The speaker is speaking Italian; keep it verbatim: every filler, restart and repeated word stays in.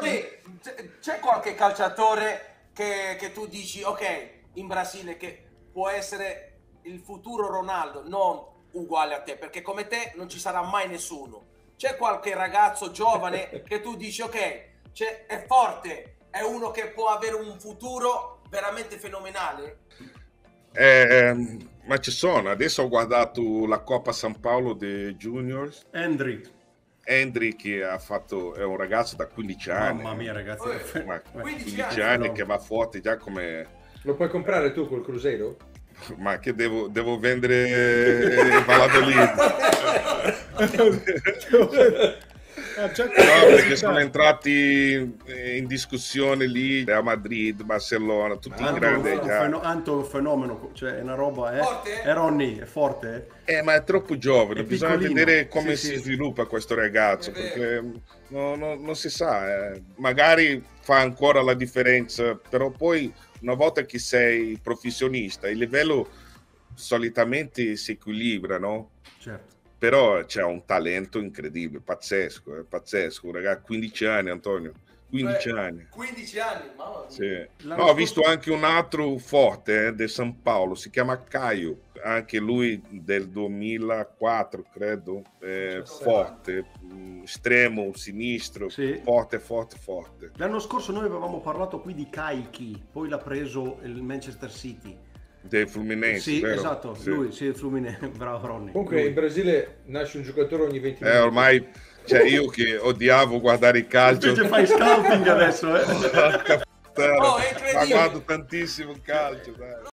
c'è qualche calciatore che, che tu dici, ok, in Brasile che può essere il futuro Ronaldo, non uguale a te, perché come te non ci sarà mai nessuno. C'è qualche ragazzo giovane che tu dici, ok, c'è, è forte, è uno che può avere un futuro veramente fenomenale? Eh, ma ci sono, adesso ho guardato la Coppa San Paolo dei Juniors. Hendrik. Hendrik che ha fatto, è un ragazzo da quindici anni. Mamma mia ragazzi, Oh, Ma quindici quindici anni, anni che va forte già come... Lo puoi comprare tu col Cruzeiro? Ma che devo, devo vendere Valladolid? Ah, già No, perché sono entrati in discussione lì Real Madrid, Barcellona, tutti i Anto, grandi un già. feno- Anto è un fenomeno, cioè è una roba, eh. Forte? È Ronny, è forte. Eh, ma è troppo giovane, È bisogna piccolino. vedere come Sì, si sì. sviluppa questo ragazzo, È vero. perché no- no- non si sa, eh. Magari fa ancora la differenza, però poi una volta che sei professionista, il livello solitamente si equilibra, no? Certo. Però c'è un talento incredibile, pazzesco, è pazzesco, un ragazzo, quindici anni Antonio, quindici Cioè, anni. quindi anni, mamma mia. Sì. L'anno No, ho scorso- visto anche un altro forte eh, del San Paolo, si chiama Caio, anche lui del duemilaquattro credo, eh, forte, mh, estremo, sinistro, Sì. forte, forte, forte. L'anno scorso noi avevamo parlato qui di Kaiki, poi l'ha preso il Manchester City. Del Fluminense, Sì, vero? esatto, Sì. lui, sì, il Fluminense, bravo Ronny. Comunque Lui. in Brasile nasce un giocatore ogni venti Eh, minuti. ormai, cioè io che odiavo guardare il calcio, Invece fai scouting adesso, eh. porca puttana, Oh, è ma incredibile. guardo tantissimo il calcio, dai.